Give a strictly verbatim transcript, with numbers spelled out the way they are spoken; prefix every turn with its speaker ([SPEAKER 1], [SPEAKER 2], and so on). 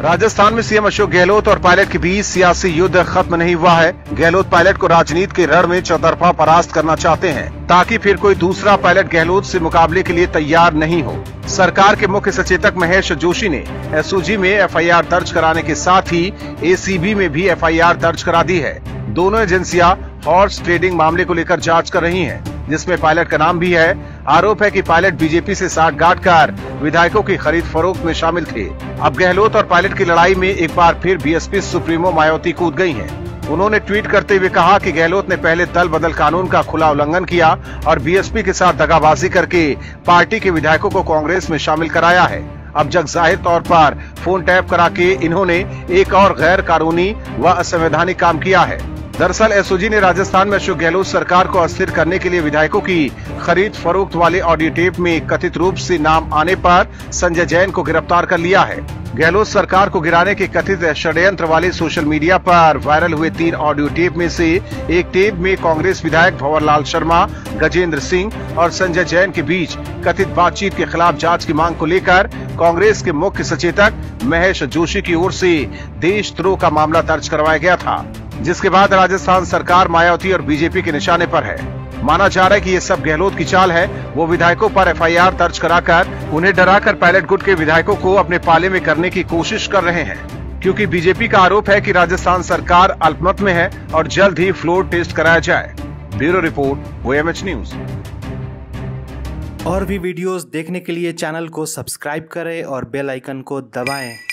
[SPEAKER 1] राजस्थान में सीएम अशोक गहलोत और पायलट के बीच सियासी युद्ध खत्म नहीं हुआ है। गहलोत पायलट को राजनीति के रण में चौतरफा परास्त करना चाहते हैं ताकि फिर कोई दूसरा पायलट गहलोत से मुकाबले के लिए तैयार नहीं हो। सरकार के मुख्य सचेतक महेश जोशी ने एसओजी में एफआईआर दर्ज कराने के साथ ही एसीबी में भी एफआईआर दर्ज करा दी है। दोनों एजेंसियां हॉर्स ट्रेडिंग मामले को लेकर जांच कर रही हैं, जिसमें पायलट का नाम भी है। आरोप है कि पायलट बीजेपी से साठगांठ कर विधायकों की खरीद फरोख्त में शामिल थे। अब गहलोत और पायलट की लड़ाई में एक बार फिर बीएसपी सुप्रीमो मायावती कूद गई हैं। उन्होंने ट्वीट करते हुए कहा कि गहलोत ने पहले दल बदल कानून का खुला उल्लंघन किया और बीएसपी के साथ दगाबाजी करके पार्टी के विधायकों को कांग्रेस में शामिल कराया है। अब जग जाहिर तौर पर फोन टैप करा के इन्होंने एक और गैर कानूनी व असंवैधानिक काम किया है। दरअसल एसओजी ने राजस्थान में अशोक गहलोत सरकार को अस्थिर करने के लिए विधायकों की खरीद फरोख्त वाले ऑडियो टेप में कथित रूप से नाम आने पर संजय जैन को गिरफ्तार कर लिया है। गहलोत सरकार को गिराने के कथित षड्यंत्र वाले सोशल मीडिया पर वायरल हुए तीन ऑडियो टेप में से एक टेप में कांग्रेस विधायक भंवरलाल शर्मा, गजेंद्र सिंह और संजय जैन के बीच कथित बातचीत के खिलाफ जांच की मांग को लेकर कांग्रेस के मुख्य सचेतक महेश जोशी की ओर से देशद्रोह का मामला दर्ज करवाया गया था, जिसके बाद राजस्थान सरकार मायावती और बीजेपी के निशाने पर है। माना जा रहा है कि ये सब गहलोत की चाल है। वो विधायकों पर एफआईआर दर्ज कराकर उन्हें डराकर पायलट गुट के विधायकों को अपने पाले में करने की कोशिश कर रहे हैं, क्योंकि बीजेपी का आरोप है कि राजस्थान सरकार अल्पमत में है और जल्द ही फ्लोर टेस्ट कराया जाए। Bureau report, OMH news.
[SPEAKER 2] और भी वीडियोस देखने के लिए चैनल को सब्सक्राइब करें और बेल आइकन को दबाएं।